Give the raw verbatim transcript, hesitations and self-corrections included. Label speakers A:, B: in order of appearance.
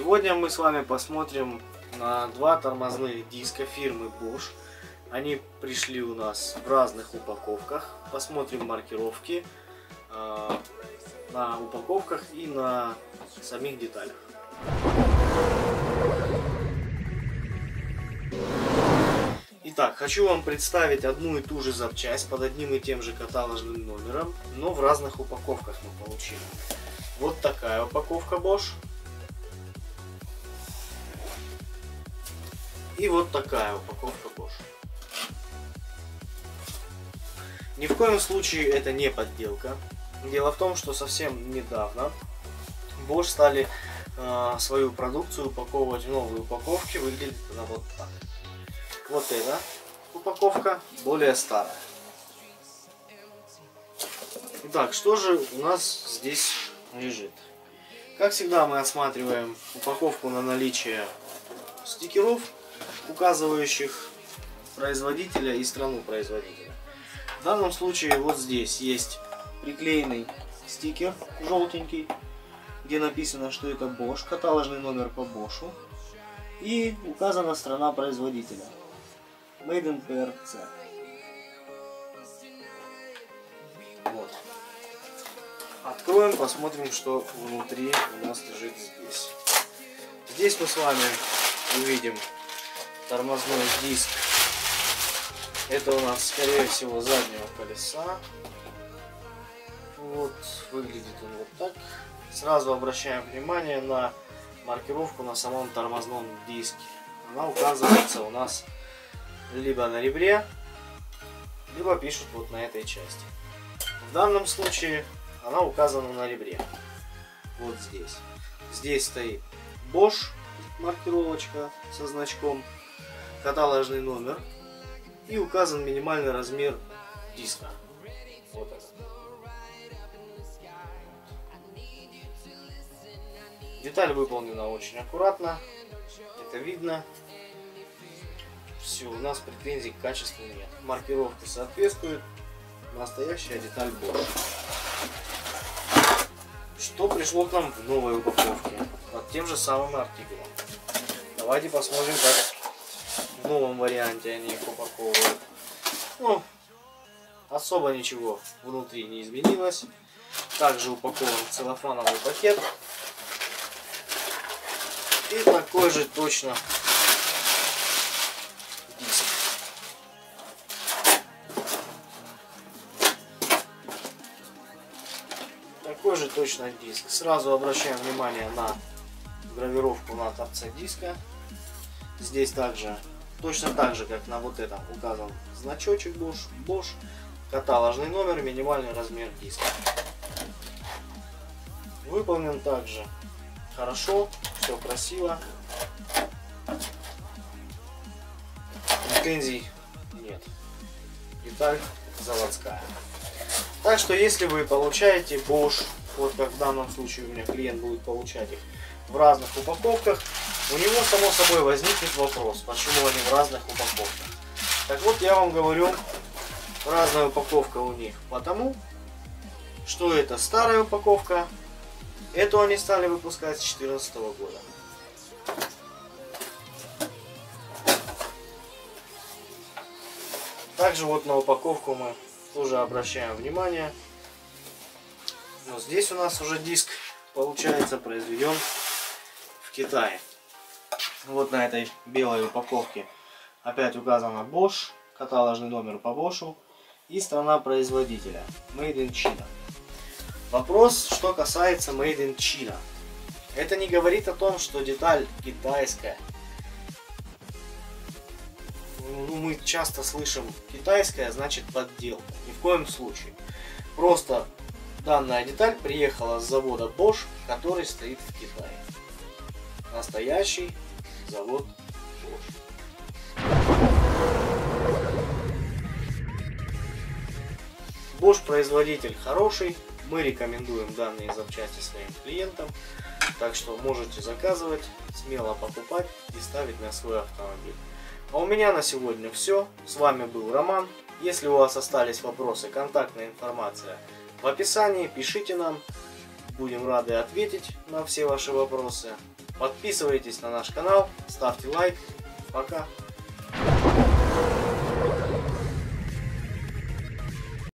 A: Сегодня мы с вами посмотрим на два тормозных диска фирмы Bosch. Они пришли у нас в разных упаковках. Посмотрим маркировки э, на упаковках и на самих деталях. Итак, хочу вам представить одну и ту же запчасть под одним и тем же каталожным номером, но в разных упаковках мы получили. Вот такая упаковка Bosch. И вот такая упаковка Bosch. Ни в коем случае это не подделка. Дело в том, что совсем недавно Bosch стали э, свою продукцию упаковывать в новые упаковки. Выглядит она вот так. Вот эта упаковка более старая. Итак, что же у нас здесь лежит? Как всегда, мы осматриваем упаковку на наличие стикеров, указывающих производителя и страну производителя. В данном случае вот здесь есть приклеенный стикер желтенький, где написано, что это Bosch, каталожный номер по Bosch, и указана страна производителя. Made in пи эр си. Вот. Откроем, посмотрим, что внутри у нас лежит здесь. Здесь мы с вами увидим тормозной диск. Это у нас, скорее всего, заднего колеса. Вот, выглядит он вот так. Сразу обращаем внимание на маркировку на самом тормозном диске. Она указывается у нас либо на ребре, либо пишут вот на этой части. В данном случае она указана на ребре. Вот здесь. Здесь стоит Bosch, маркировочка со значком, каталожный номер и указан минимальный размер диска. Вот это. Деталь выполнена очень аккуратно, это видно. Все, у нас претензий к качеству нет. Маркировка соответствует, настоящая деталь Bosch. Что пришло к нам в новой упаковке под тем же самым артикулом? Давайте посмотрим, как в новом варианте они их упаковывают. Ну, особо ничего внутри не изменилось. Также упакован целлофановый пакет. И такой же точно диск. Такой же точно диск. Сразу обращаем внимание на гравировку на торце диска. Здесь также, точно так же, как на вот этом, указан значочек Bosch, Bosch, каталожный номер, минимальный размер диска. Выполнен также хорошо, все красиво. Претензий нет. Деталь заводская. Так что, если вы получаете Bosch, вот как в данном случае у меня клиент будет получать их в разных упаковках, у него само собой возникнет вопрос, почему они в разных упаковках. Так вот, я вам говорю, разная упаковка у них, потому что это старая упаковка, эту они стали выпускать с две тысячи четырнадцатого года. Также вот на упаковку мы тоже обращаем внимание. Но здесь у нас уже диск, получается, произведен в Китае. Вот на этой белой упаковке опять указана Bosch, каталожный номер по Bosch и страна производителя Made in China. Вопрос, что касается Made in China. Это не говорит о том, что деталь китайская. Ну, мы часто слышим китайская, значит подделка. Ни в коем случае. Просто данная деталь приехала с завода Bosch, который стоит в Китае. Настоящий завод Bosch. Bosch производитель хороший. Мы рекомендуем данные запчасти своим клиентам. Так что можете заказывать, смело покупать и ставить на свой автомобиль. А у меня на сегодня все. С вами был Роман. Если у вас остались вопросы, контактная информация в описании. Пишите нам. Будем рады ответить на все ваши вопросы. Подписывайтесь на наш канал, ставьте лайк. Пока.